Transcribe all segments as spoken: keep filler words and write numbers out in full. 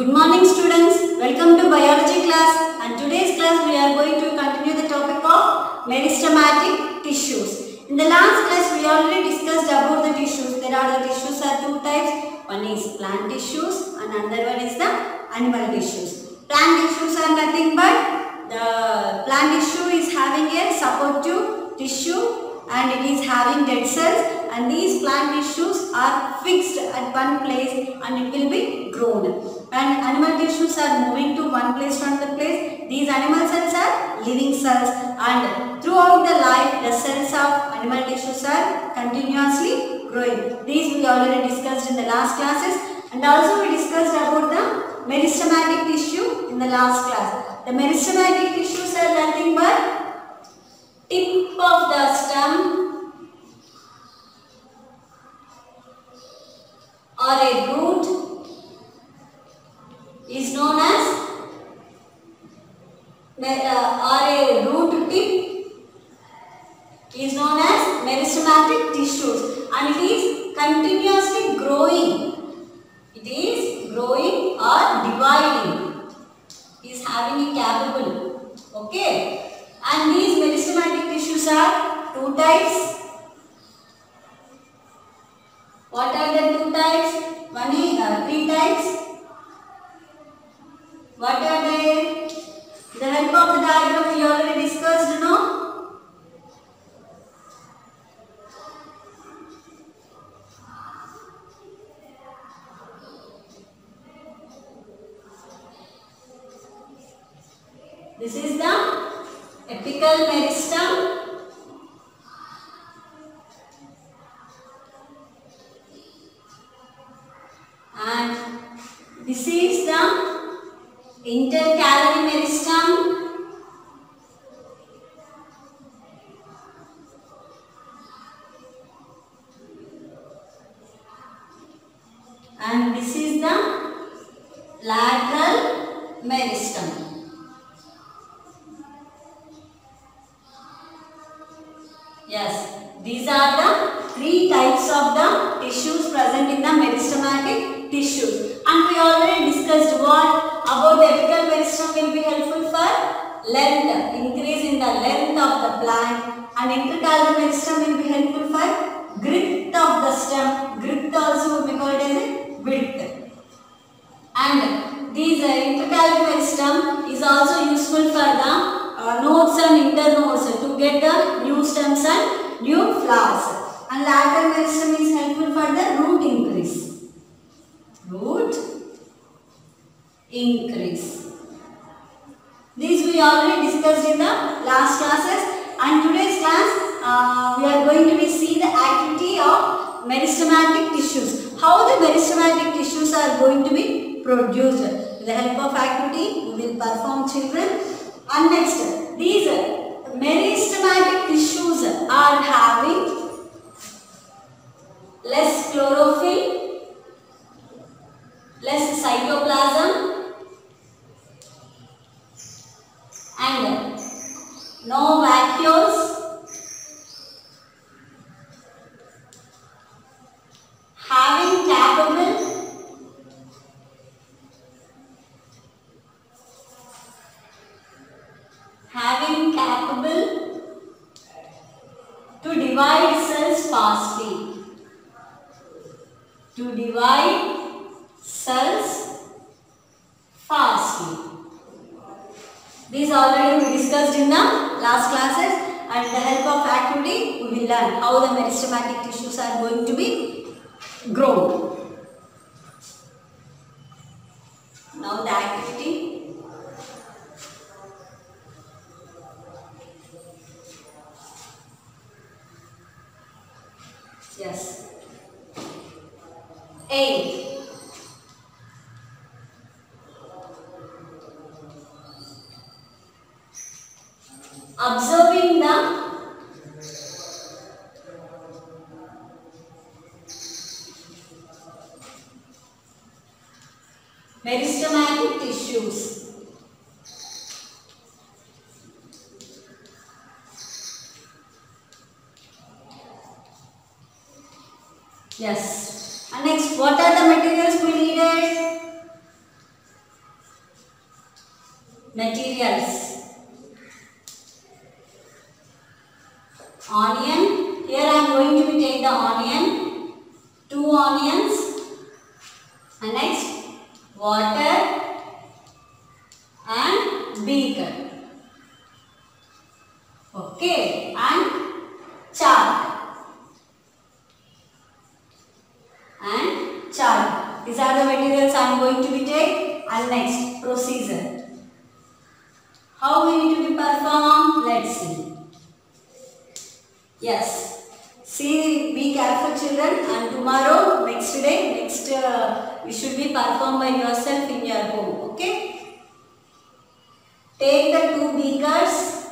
Good morning students, welcome to biology class, and today's class we are going to continue the topic of meristematic tissues. In the last class we already discussed about the tissues. There are the tissues are two types. One is plant tissues and another one is the animal tissues. Plant tissues are nothing but the plant tissue is having a supportive tissue and it is having dead cells, and these plant tissues are fixed at one place and it will be grown. And animal tissues are moving to one place from the place. These animal cells are living cells, and throughout the life the cells of animal tissues are continuously growing. These we already discussed in the last classes, and also we discussed about the meristematic tissue in the last class. The meristematic tissues are nothing but tip of the stem or a root is known as uh, or a root tip is known as meristematic tissues, and it is continuously growing. It is growing or dividing. It is having a capable. Okay. And these meristematic tissues are two types. What are the two types? One is uh, three types. What are they? The help of the diagram we already discussed, no? This is the apical meristem, and this is the intercalary meristem, and this is the lateral meristem. Yes, these are the three types of the tissues present in the meristematic tissues. And we already discussed what about the apical meristem will be helpful for length, increase in the length of the plant, and intercalary meristem will be helpful for girth of the stem. Girth also will be called as a width. And these uh, intercalary meristem is also useful for the Uh, nodes and internodes to get the new stems and new flowers. And lateral meristem is helpful for the root increase. Root increase. These we already discussed in the last classes, and today's class uh, we are going to be see the activity of meristematic tissues. How the meristematic tissues are going to be produced. With the help of activity we will perform, children. And next, these meristematic tissues are having less chlorophyll, less cytoplasm, and no vacuoles, having capable having capable to divide cells fastly. To divide cells fastly. These already we discussed in the last classes, and with the help of activity we will learn how the meristematic tissues are going to be grown. Now the activity. Yes. A. Observing the meristematic tissues. Yes. And next, what are the materials we needed? Materials. Onion. Here I am going to be take the onion. Two onions. And next water and beaker. Okay. And chalk. And chalk. These are the materials I am going to be take. And next procedure. How we need to be performed? Let's see. Yes. See, be careful children, and tomorrow, next day, next uh, you should be performed by yourself in your home. Okay. Take the two beakers.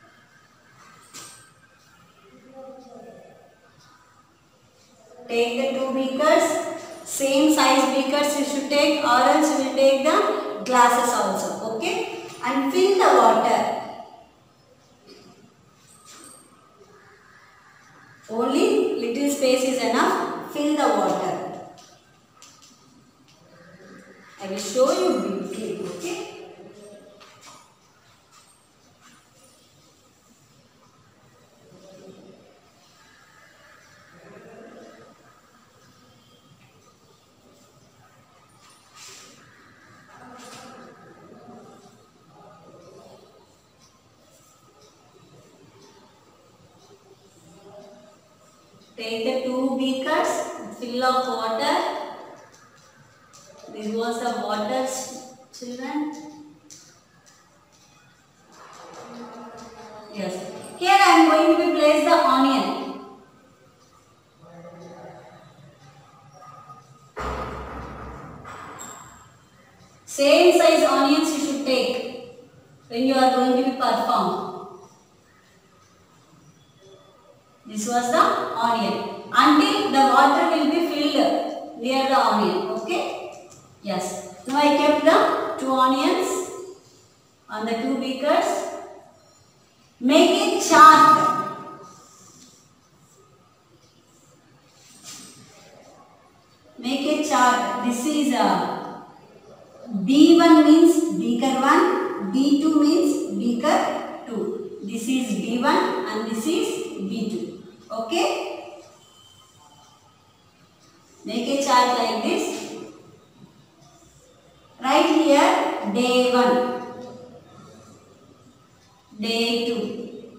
Take the two beakers. Same size beakers you should take, or else you will take the glasses also. Okay. And fill the water. Only little space is enough. Fill the water. I will show you briefly. Okay. Take the two beakers, fill of water. This was the water, children. Yes. Here I am going to be place the onion. Same size onions you should take when you are going to be performed. This was the onion. Until the water will be filled near the onion. Okay? Yes. Now I kept the two onions on the two beakers. Make a chart. Make a chart. This is a B one means beaker one, B two means beaker two. This is B one and this is B two. Okay. Make a chart like this. Write here day one, day two,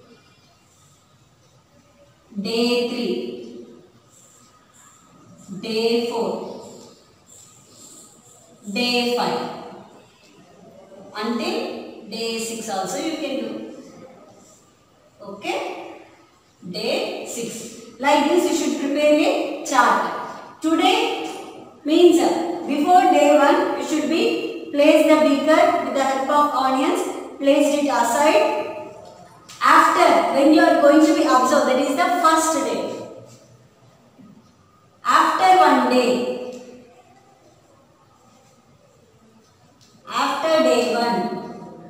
day three, day four, day five, until day six also you can do. Okay. Day six. Like this you should prepare a chart. Today means uh, before day one you should be place the beaker with the help of onions. Place it aside. After, when you are going to be observed, that is the first day. After one day. After day one.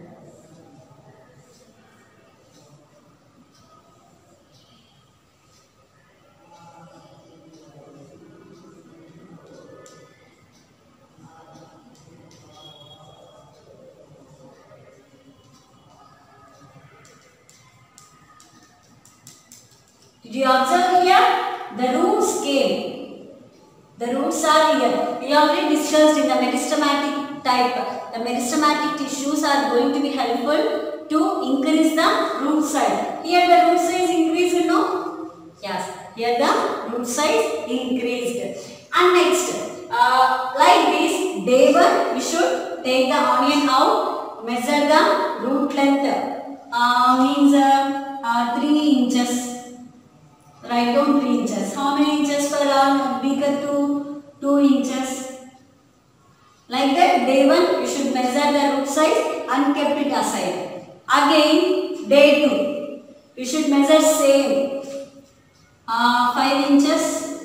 Did you observe here? The roots came. The roots are here. We already discussed in the meristematic type. The meristematic tissues are going to be helpful to increase the root size. Here the root size increased, no? Yes. Here the root size increased. And next, uh, like this, day one, we should take the onion out, measure the root length. Uh, means uh, uh, three inches. Write down three inches. How many inches per arm? Beaker two, two inches. Like that, day one you should measure the root size and kept it aside. Again, day two, you should measure same. Uh, five inches,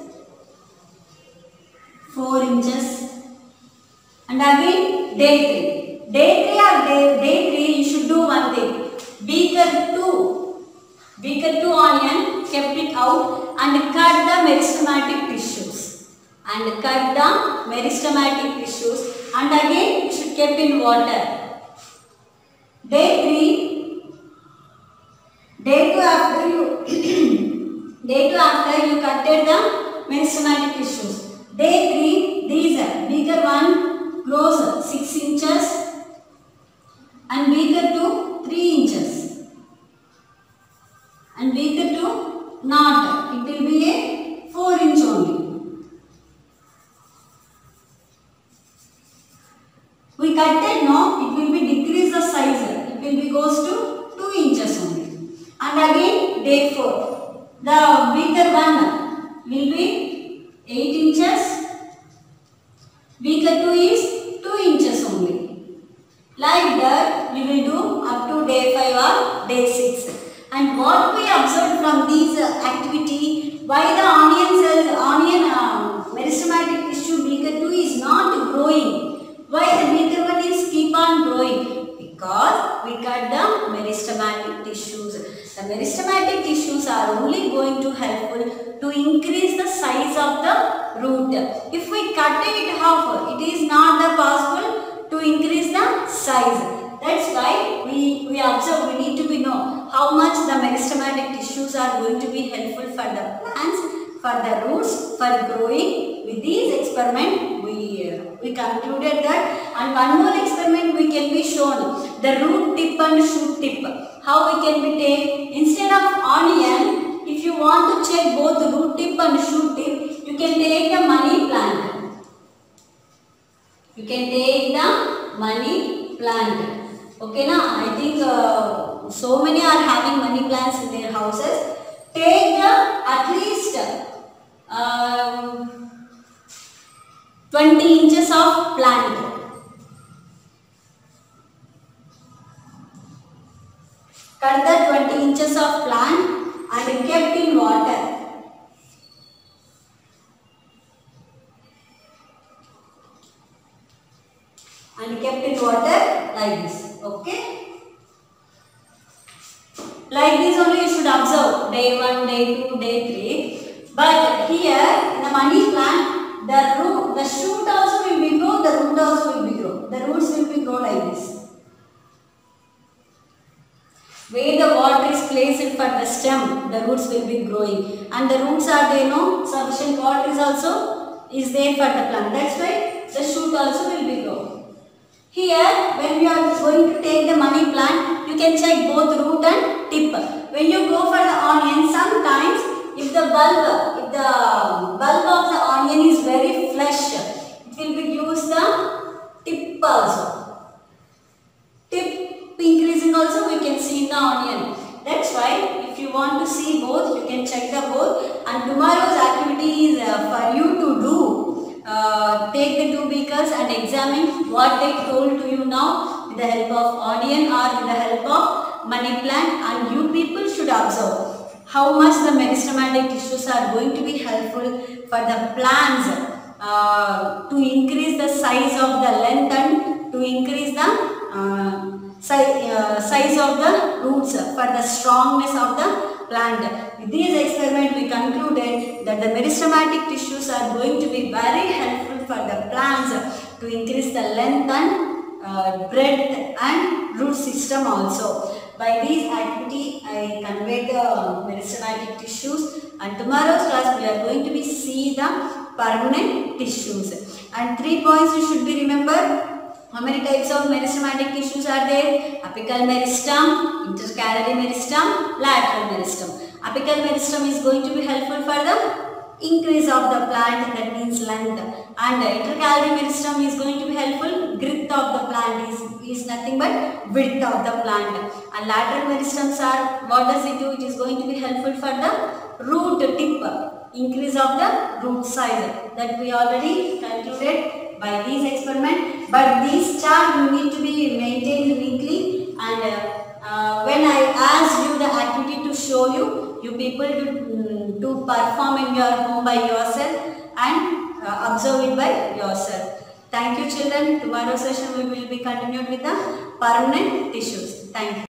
four inches, and again day three. Day three or day, day three, you should do one thing. Beaker two, beaker two onion, kept it out and cut the meristematic tissues. And cut the meristematic tissues, and again you should keep in water. Day three, day two after you day two after you cutted the meristematic tissues. Day three, these are bigger one grows six inches and bigger two three inches and bigger two not. It will be a four inch only. We cutted now, it will be decrease the size. It will be goes to two inches only. And again day four, the bigger one will be eight inches. Bigger two is two inches only. Like that we will do up to day five or day six. And what we observed from these uh, activity, why the onion cells, onion uh, meristematic tissue bigger two is not growing. Why the bigger one is keep on growing? Because we cut the meristematic tissues. The meristematic tissues are only going to helpful to increase the size of the root. If we cut it half, it is not the possible to increase the size. That's why we, we observe, we need to be know how much the meristematic tissues are going to be helpful for the plants, for the roots, for growing. With these experiment, we, uh, we concluded that. And one more experiment we can be shown, the root tip and shoot tip. How we can be take, instead of onion, if you want to check both the root tip and shoot tip, you can take the money plant. You can take the money plant. Okay, now I think uh, so many are having money plants in their houses. Take the at least um, twenty inches of plant. Cut the twenty inches of plant and kept in water. And kept in water like this. Okay. Like this only you should observe day one, day two, day three. But here in the money plant, the root, the shoot also will be grow, the root also will be grow. The roots will be grow like this. Where the water is placed for the stem, the roots will be growing. And the roots are there, no? Sufficient water is also is there for the plant. That's why the shoot also will be grow. Here, when you are going to take the money plant, you can check both root and tip. When you go for the onion, sometimes if the bulb, if the bulb of the onion is very flesh, it will be use the tip also. Tip increasing also we can see in the onion. That's why if you want to see both, you can check the both. And tomorrow's activity is uh, for you to do. Uh, take the two beakers and examine what I told to you now with the help of onion or with the help of money plant, and you people should observe how much the meristematic tissues are going to be helpful for the plants uh, to increase the size of the length and to increase the uh, si uh, size of the roots, for the strongness of the plant. With these experiments, we concluded that the meristematic tissues are going to be very helpful for the plants to increase the length and uh, breadth and root system also. By this activity, I conveyed the meristematic tissues, and tomorrow's class we are going to be see the permanent tissues. And three points you should be remember. How many types of meristematic tissues are there? Apical meristem, intercalary meristem, lateral meristem. Apical meristem is going to be helpful for the increase of the plant, that means length. And intercalary meristem is going to be helpful, girth of the plant is, is nothing but width of the plant. And lateral meristems are, what does it do? It is going to be helpful for the root tip, increase of the root size, that we already concluded by these experiments. But these chart you need to be maintained weekly, and uh, uh, when I asked you the activity to show you, you people to, um, to perform in your home by yourself and uh, observe it by yourself. Thank you children. Tomorrow's session we will be continued with the permanent tissues. Thank you.